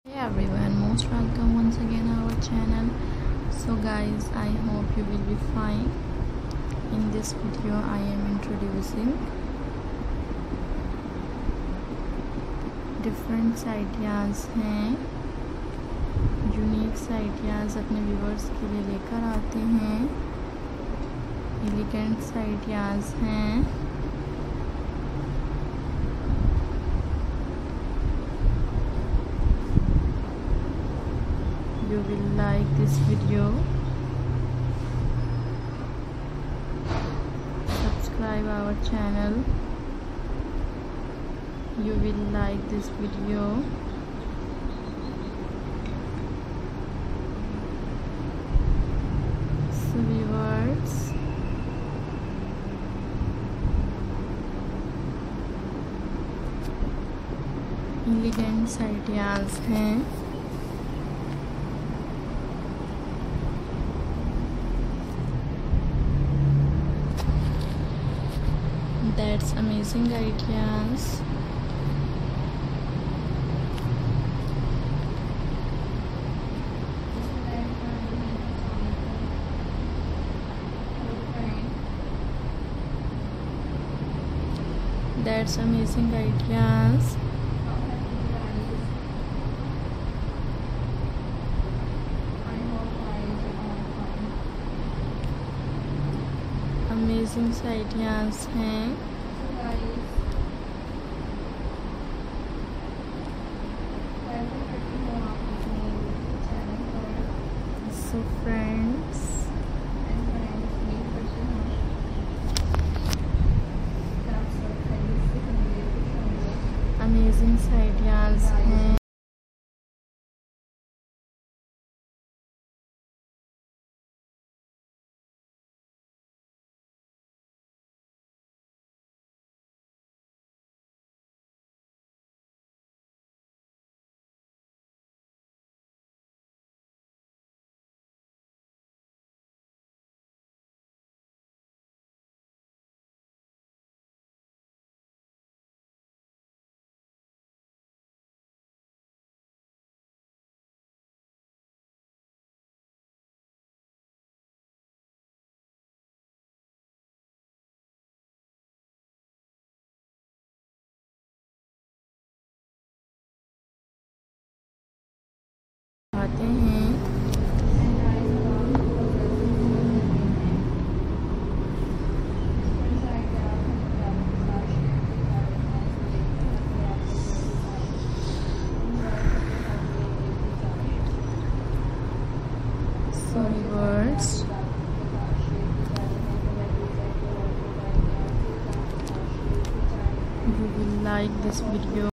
Hey everyone, most welcome once again our channel. So guys, I hope you will be fine. In this video I am introducing different ideas हैं, unique ideas अपने viewers के लिए लेकर आते हैं, elegant ideas हैं। You will like this video. Subscribe our channel. You will like this video. So viewers, elegant ideas हैं, that's amazing ideas. That's amazing ideas. Amazing ideas हैं। So friends, amazing ideas हैं। आते हैं sorry words, you will like this video.